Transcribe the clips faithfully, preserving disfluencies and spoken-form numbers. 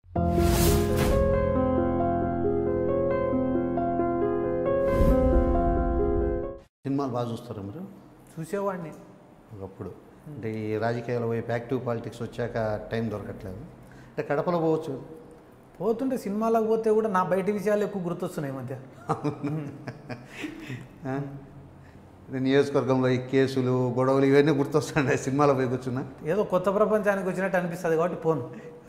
సినిమాలు బాగా చూస్తారా మీరు? చూసేవాడిని ఒకప్పుడు. అంటే ఈ రాజకీయాలు వైపు యాక్టివ్ పాలిటిక్స్ వచ్చాక టైం దొరకట్లేదు. అంటే కడపలో పోవచ్చు, పోతుంటే సినిమాలకు పోతే కూడా నా బయట విషయాలు ఎక్కువ గుర్తొస్తున్నాయి మధ్య. నియోజకవర్గంలో ఈ కేసులు గొడవలు ఇవన్నీ గుర్తొస్తాయి సినిమాలో పోయి కూర్చున్నా. ఏదో కొత్త ప్రపంచానికి వచ్చినట్టు అనిపిస్తుంది కాబట్టి పోను.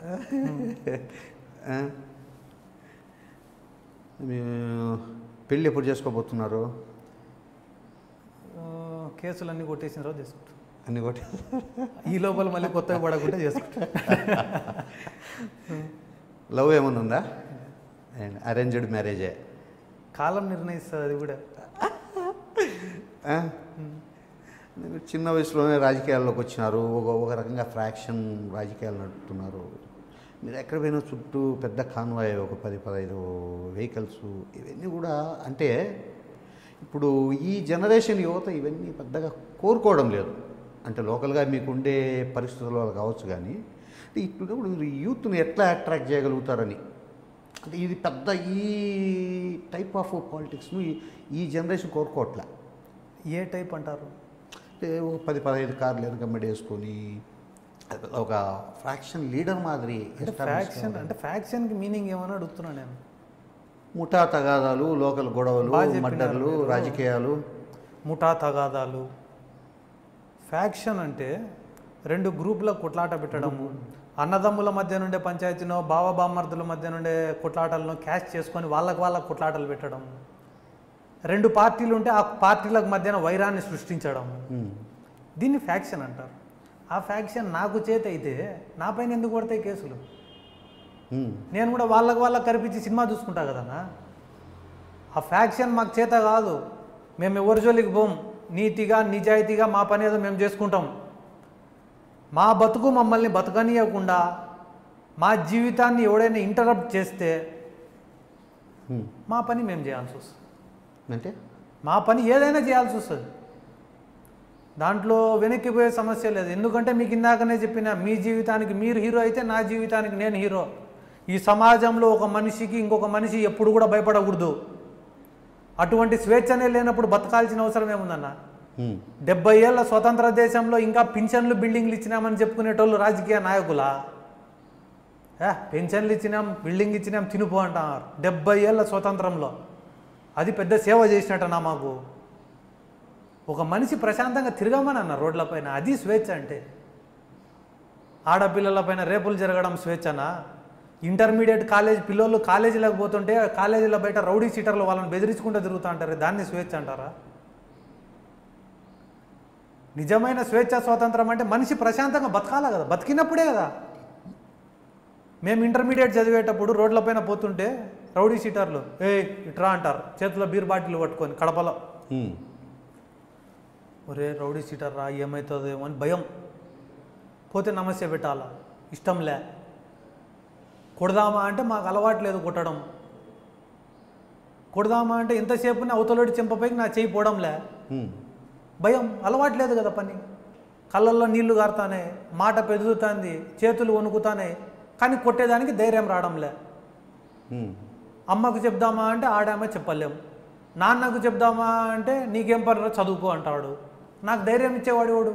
పెళ్ళి ఎప్పుడు చేసుకోబోతున్నారు? కేసులన్నీ కొట్టేసిన తర్వాత చేసుకుంటాం. అన్ని కొట్టి ఈ లోపల మళ్ళీ కొత్తగా పడకుండా చేసుకుంటాం. లవ్ ఏమన్నా ఉందా? అండ్ అరేంజ్డ్ మ్యారేజే? కాలం నిర్ణయిస్తుంది అది కూడా. చిన్న వయసులోనే రాజకీయాల్లోకి వచ్చినారు, ఒక ఒక రకంగా ఫ్రాక్షన్ రాజకీయాలు నడుపుతున్నారు. మీరు ఎక్కడ పోయినా చుట్టూ పెద్ద కాన్వాయ్, ఒక పది పదహైదు వెహికల్స్, ఇవన్నీ కూడా అంటే ఇప్పుడు ఈ జనరేషన్ యువత ఇవన్నీ పెద్దగా కోరుకోవడం లేదు. అంటే లోకల్గా మీకు ఉండే పరిస్థితుల వల్ల కావచ్చు, కానీ అంటే ఇప్పుడు మీరు యూత్ని ఎట్లా అట్రాక్ట్ చేయగలుగుతారని. అంటే ఇది పెద్ద ఈ టైప్ ఆఫ్ పాలిటిక్స్ను ఈ జనరేషన్ కోరుకోవట్లే. ఏ టైప్ అంటారు? అంటే ఒక పది పదహైదు కార్లు వెనకమ్మడి వేసుకొని ఒక ఫ్రాక్షన్ లీడర్ మాదిరి. ఫ్యాక్షన్ అంటే ఫ్యాక్షన్కి మీనింగ్ ఏమని అడుగుతున్నాను నేను. ముఠా తగాదాలు, లోకల్ గొడవలు, మర్డర్లు, రాజకీయాలు. ముఠా తగాదాలు. ఫ్యాక్షన్ అంటే రెండు గ్రూపులకు కొట్లాట పెట్టడం, అన్నదమ్ముల మధ్య నుండే పంచాయతీనో బావ బామ్మర్దుల మధ్య నుండే కొట్లాటలను క్యాష్ చేసుకొని వాళ్ళకు వాళ్ళకు కొట్లాటలు పెట్టడం, రెండు పార్టీలు ఉంటే ఆ పార్టీలకు మధ్యన వైరాన్ని సృష్టించడం, దీన్ని ఫ్యాక్షన్ అంటారు. ఆ ఫ్యాక్షన్ నాకు చేత అయితే నా పైన ఎందుకు పడతాయి కేసులు? నేను కూడా వాళ్ళకు వాళ్ళకి కనిపించి సినిమా చూసుకుంటా కదన్నా. ఆ ఫ్యాక్షన్ మాకు చేత కాదు, మేము ఎవరి జోలికి పోం, నీతిగా నిజాయితీగా మా పని ఏదో మేము చేసుకుంటాం. మా బతుకు మమ్మల్ని బతకనీయకుండా మా జీవితాన్ని ఎవడైనా ఇంటరప్ట్ చేస్తే మా పని మేము చేయాల్సి వస్తుంది. అంటే మా పని ఏదైనా చేయాల్సి వస్తుంది, దాంట్లో వెనక్కిపోయే సమస్య లేదు. ఎందుకంటే మీకు ఇందాకనే చెప్పిన, మీ జీవితానికి మీరు హీరో అయితే నా జీవితానికి నేను హీరో. ఈ సమాజంలో ఒక మనిషికి ఇంకొక మనిషి ఎప్పుడు కూడా భయపడకూడదు. అటువంటి స్వేచ్ఛనే లేనప్పుడు బతకాల్సిన అవసరం ఏముందన్న? డెబ్బై ఏళ్ళ స్వతంత్ర దేశంలో ఇంకా పింఛన్లు బిల్డింగ్లు ఇచ్చినామని చెప్పుకునేటోళ్ళు రాజకీయ నాయకులా? పెన్షన్లు ఇచ్చినాం, బిల్డింగ్ ఇచ్చినాం, తినుపో అంటున్నారు. డెబ్బై ఏళ్ళ స్వతంత్రంలో అది పెద్ద సేవ చేసినట్టనా మాకు? ఒక మనిషి ప్రశాంతంగా తిరగమని అన్న రోడ్లపైన, అది స్వేచ్ఛ అంటే. ఆడపిల్లలపైన రేపులు జరగడం స్వేచ్ఛనా? ఇంటర్మీడియట్ కాలేజ్ పిల్లలు కాలేజీలకు పోతుంటే కాలేజీల బయట రౌడీ సీటర్లు వాళ్ళని బెదిరించుకుంటూ తిరుగుతూ అంటారు, దాన్ని స్వేచ్ఛ అంటారా? నిజమైన స్వేచ్ఛ స్వాతంత్రం అంటే మనిషి ప్రశాంతంగా బతకాల కదా, బతికినప్పుడే కదా. మేము ఇంటర్మీడియట్ చదివేటప్పుడు రోడ్లపైన పోతుంటే రౌడీ సీటర్లు ఏ ఇట్రా అంటారు, చేతిలో బీర్ బాటిల్ పట్టుకొని కడపలో. ఒరే రౌడీ సీటర్ రా, ఏమవుతుందేమో అని భయం. పోతే నమస్తే పెట్టాలా, ఇష్టంలే. కొడదామా అంటే మాకు అలవాటు లేదు కొట్టడం. కొడదామా అంటే ఎంతసేపు అవతలోడి చెంపపైకి నా చేయి పోవడంలే, భయం, అలవాటు లేదు కదా పని. కళ్ళల్లో నీళ్లు గారుతానే, మాట పెదుగుతుంది, చేతులు వణుకుతానే, కానీ కొట్టేదానికి ధైర్యం రావడంలే. అమ్మకు చెప్దామా అంటే ఆడామే చెప్పలేం, నాన్నకు చెప్దామా అంటే నీకేం పని చదువుకో అంటాడు. నాకు ధైర్యం ఇచ్చేవాడు ఎవడు?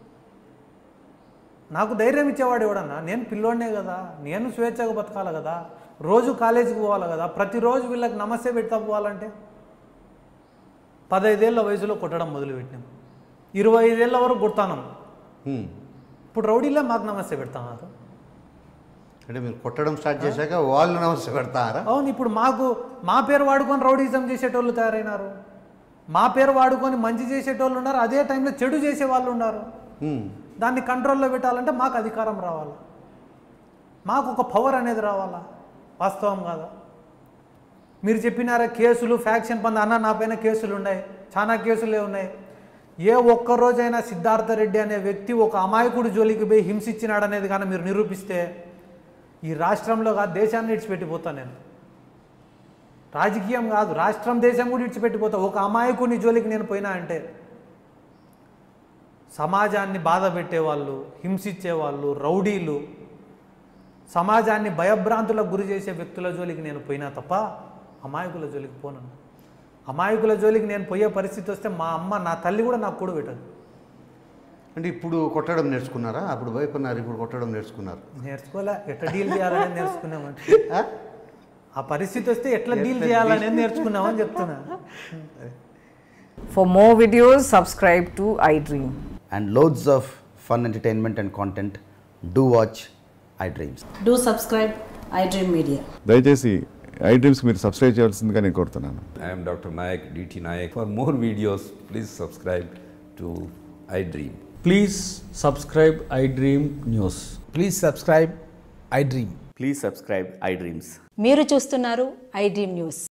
నాకు ధైర్యం ఇచ్చేవాడు ఎవడన్నా? నేను పిల్లోడినే కదా, నేను స్వేచ్ఛగా బతకాలి కదా, రోజు కాలేజీకి పోవాలి కదా. ప్రతిరోజు వీళ్ళకి నమస్తే పెడతా పోవాలంటే పదహైదేళ్ల వయసులో కొట్టడం మొదలుపెట్టినాం, ఇరవై ఐదేళ్ల వరకు కొడతాను. ఇప్పుడు రౌడీలే మాకు నమస్తే పెడతాన్నారు. అంటే మీరు కొట్టడం స్టార్ట్ చేశాక వాళ్ళు నమస్తే పెడతారా? అవును. ఇప్పుడు మాకు మా పేరు వాడుకొని రౌడీజం చేసేటోళ్ళు తయారైనారు, మా పేరు వాడుకొని మంచి చేసేటోళ్ళు ఉన్నారు, అదే టైంలో చెడు చేసే వాళ్ళు ఉన్నారు. దాన్ని కంట్రోల్లో పెట్టాలంటే మాకు అధికారం రావాలా, మాకు ఒక పవర్ అనేది రావాలా. వాస్తవం కాదా? మీరు చెప్పినారా కేసులు ఫ్యాక్షన్ పంద అన్న, నా పైన కేసులు ఉన్నాయి, చాలా కేసులే ఉన్నాయి. ఏ ఒక్కరోజైనా సిద్ధార్థ రెడ్డి అనే వ్యక్తి ఒక అమాయకుడు జోలికి పోయి హింసించినాడు అనేది కానీ మీరు నిరూపిస్తే ఈ రాష్ట్రంలో కాదు దేశాన్ని విడిచిపెట్టిపోతాను నేను. రాజకీయం కాదు, రాష్ట్రం దేశం కూడా విడిచిపెట్టిపోతా ఒక అమాయకుని జోలికి నేను పోయినా అంటే. సమాజాన్ని బాధ పెట్టేవాళ్ళు, హింసించేవాళ్ళు, రౌడీలు, సమాజాన్ని భయభ్రాంతులకు గురి చేసే వ్యక్తుల జోలికి నేను పోయినా తప్ప అమాయకుల జోలికి పోను. అమాయకుల జోలికి నేను పోయే పరిస్థితి వస్తే మా అమ్మ నా తల్లి కూడా నాకు కూడా పెట్టదు. అంటే ఇప్పుడు కొట్టడం నేర్చుకున్నారా? అప్పుడు భయపడినారు, ఇప్పుడు కొట్టడం నేర్చుకున్నారు. నేర్చుకోలే, ఎట్లా డీల్ చేయాలనేది నేర్చుకున్నామంటే ఆ పరిస్థితి వస్తే ఎట్లా డీల్ చేయాలనేది నేర్చుకున్నామని చెప్తున్నా. For more videos, subscribe to iDream. And loads of fun entertainment and content, do watch iDreams. Do subscribe iDream Media. దయచేసి iDreams మీరు సబ్స్క్రైబ్ చేయాల్సిందిగా నేను కోరుతున్నాను. I am Doctor Nayak, D T Nayak. For more videos, please subscribe to iDream. Please subscribe iDream News. Please subscribe iDream. Please subscribe iDreams. మీరు చూస్తున్నారు iDream News.